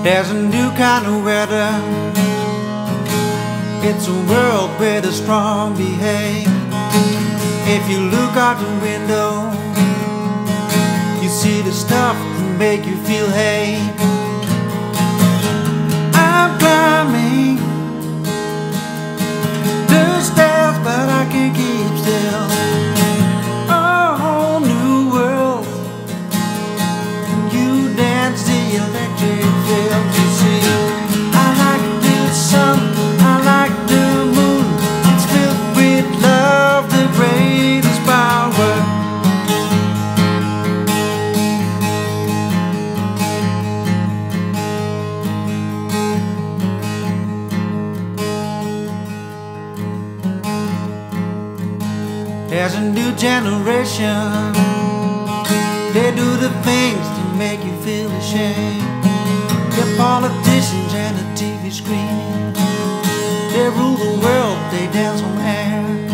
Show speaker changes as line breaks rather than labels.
There's a new kind of weather. It's a world where the strong behave. If you look out the window, you see the stuff that make you feel hate. I'm climbing the stairs, but I can't keep still. A whole new world. You dance the electric field. You see, I like the sun, I like the moon. It's filled with love, the greatest power. There's a new generation. They do the things that make you feel ashamed. They're politicians and a TV screen. They rule the world, they dance on air.